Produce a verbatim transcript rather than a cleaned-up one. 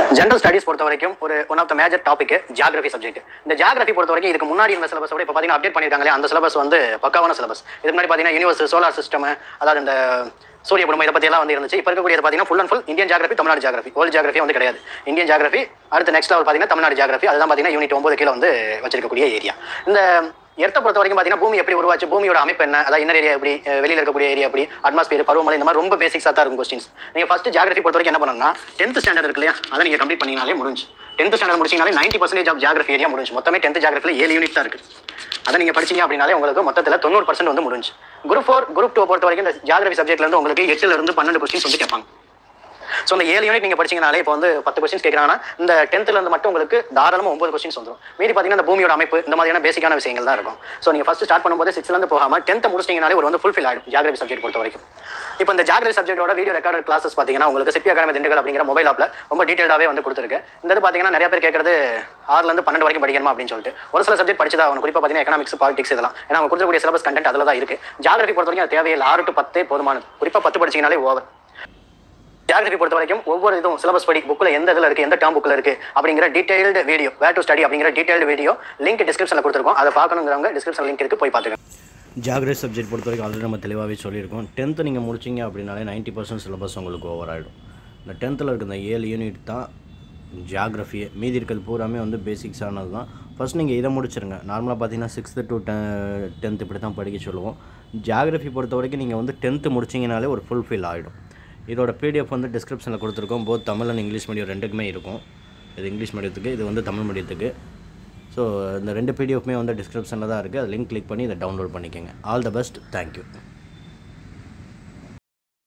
General studies பொறுத்த வரைக்கும் ஒரு one of the major topic geography subject. இந்த ஜியாகிரபி பொறுத்த வரைக்கும் இதுக்கு முன்னாடி இருந்த சிலபஸ் இப்போ பார்த்தீங்கன்னா அப்டேட் பண்ணியிருக்காங்களே, அந்த சிலபஸ் வந்து பக்காவான சிலபஸ். இதுக்கு முன்னாடி பார்த்தீங்கன்னா யூனிவர்ஸ், சோலார் சிஸ்டம், அதாவது இந்த சூரிய குடும்பம், இதை பற்றி எல்லாம் வந்து இருந்துச்சு. இப்போ இருக்கக்கூடியது பார்த்தீங்கன்னா full and full Indian geography, Tamil Nadu geography. World geography வந்து கிடையாது, இந்தியன் ஜியாகிரபி. அடுத்த நெக்ஸ்ட் லெவல் பார்த்தீங்கன்னா தமிழ்நாடு ஜியாகிரபி. அதுதான் பார்த்தீங்கன்னா யூனிட் ஒன்பது கீழே வந்து வச்சிருக்கக்கூடிய ஏரியா. இந்த எர்த்தை பொறுத்த வரைக்கும் பார்த்தீங்கன்னா பூமி எப்படி உருவாச்சு, பூமியோட அமைப்பு என்ன, அதாவது இன்னர் ஏரியா எப்படி, வெளியில் இருக்கக்கூடிய ஏரியா எப்படி, அட்மாஸ்பியர், பருவமழை, இந்த மாதிரி ரொம்ப பேசிக்ஸாக தான் இருக்கும் கொஸ்டின்ஸ். நீங்கள் ஃபர்ஸ்ட் ஜியாகிரபி பொறுத்த வரைக்கும் என்ன பண்ணணும்னா டென்த் ஸ்டாண்டர்ட் இருக்கு இல்லையா, அதை நீங்கள் கம்ப்ளீட் பண்ணினாலே முடிஞ்சு. டென்த் ஸ்டாண்டர்ட் முடிச்சிங்கனாலே ninety percentage of geography area முடிஞ்சு. மொத்தமே டென்த் ஜியாகிரபியில் ஏழு யூனிட் தான் இருக்குது. அதை நீங்கள் படிச்சீங்க அப்படின்னாலே உங்களுக்கு மொத்தத்தில் தொண்ணூறு பர்சன்ட் வந்து முடிஞ்சு. குரூப் ஃபோர் குரூப் டூ பொறுத்த வரைக்கும் இந்த ஜியாகிரபி சப்ஜெக்ட்லேருந்து உங்களுக்கு எட்டுல இருந்து பன்னெண்டு கொஸ்டின்ஸ் வந்து கேட்பாங்க. ஸோ இந்த ஏழு யூனிட் நீங்கள் படிச்சிங்கனாலே இப்போ வந்து பத்து கொஸ்டின்ஸ் கேட்குறாங்கன்னா இந்த டென்த்தில் இருந்து மட்டும் உங்களுக்கு தாராளமாக ஒன்பது கொஸ்டின்ஸ் வந்துடும். மீதி பார்த்தீங்கன்னா இந்த பூமியோட அமைப்பு, இந்த மாதிரியான பேசிக்கான விஷயங்கள் தான் இருக்கும். ஸோ நீங்கள் ஃபஸ்ட் ஸ்டார்ட் பண்ணும்போது சிக்ஸ்லேருந்து போகாமல் டென்த்தை முடிச்சிங்கனாலே ஒரு வந்து ஃபுல்ஃபில் ஆகிடும் ஜியாகிரபி சப்ஜெக்ட் பொறுத்த வரைக்கும். இப்போ இந்த ஜியாகிரபி சப்ஜெக்டோட வீடியோ ரெக்கார்டட் கிளாஸஸ் பார்த்தீங்கன்னா உங்களுக்கு சிப்பி அகாடமி திண்டுக்கல் அப்படிங்கிற மொபைல் ஆப்பில் ரொம்ப டீட்டெயிலாகவே வந்து கொடுத்துருக்கு. இந்த இது பார்த்தீங்கன்னா நிறைய பேர் கேட்கறது ஆறுலேருந்து பன்னெண்டு வரைக்கும் படிக்கணுமா அப்படின்னு சொல்லிட்டு. ஒரு சில சப்ஜெக்ட் படிச்சதா அவங்க குறிப்பாக பார்த்தீங்கன்னா எக்கனாமிக்ஸ், பாலிடிக்ஸ், இதெல்லாம் ஏன்னா அவங்க கொடுக்கக்கூடிய சிலபஸ் கண்டென்ட் அதில் தான் இருக்குது. ஜியாகிரபி பொறுத்த வரைக்கும் அது தேவையில்லை, ஆறு டு பத்தே போதுமானது. குறிப்பாக பத்து படிச்சிங்கனாலே ஓவர். ஜியாகிரபி பொறுத்த வரைக்கும் ஒவ்வொரு இதுவும் சிலபஸ் படி புக்கில் எந்த இதில் இருக்குது, எந்த டேர்ம் புக்கில் இருக்குது அப்படிங்கிற detailed video, where to study அப்படிங்கிற டீடைல்டு வீடியோ லிங்க் டிஸ்கிரிப்ஷனில் கொடுத்துருக்கோம். அதை பார்க்கணுங்கிறவங்க டிஸ்கிரிப்ஷன் லிங்க் இருக்குது, போய் பார்த்துக்கோங்க. ஜியாகிரபி சப்ஜெக்ட் பொறுத்த வரைக்கும் ஆல்ரெடி நம்ம தெளிவாகவே சொல்லியிருக்கோம். டென்த்து நீங்கள் முடிச்சிங்க அப்படின்னாலே நைன்ட்டி பர்சன்ட் சிலபஸ் உங்களுக்கு ஓவர் ஆகிடும். இந்த டென்த்தில் இருக்க இந்த ஏழு யூனிட் தான் ஜியாகிரஃபியே. மீதி இருக்கிறது பூராமே வந்து பேசிக்ஸானது தான். ஃபஸ்ட் நீங்கள் இதை முடிச்சிருங்க. நார்மலாக பார்த்தீங்கன்னா சிக்ஸ்த்து டு டெ டென்த் இப்படி தான் படிக்க சொல்லுவோம். ஜியாகிரஃபி பொறுத்த வரைக்கும் நீங்கள் வந்து டென்த்து முடிச்சிங்கனாலே ஒரு ஃபுல்ஃபில் ஆகிடும். இதோட பிடிஎஃப் வந்து டிஸ்கிரிப்ஷனில் கொடுத்துருக்கோம். Both Tamil and English medium ரெண்டுக்குமே இருக்கும். இது இங்கிலீஷ் மீடியத்துக்கு, இது வந்து தமிழ் மீடியத்துக்கு. ஸோ இந்த ரெண்டு பிடிஎஃப்மே வந்து டிஸ்கிரிப்ஷனில் தான் இருக்குது. அது லிங்க் கிளிக் பண்ணி இதை டவுன்லோட் பண்ணிக்கோங்க. All the best. தேங்க்யூ.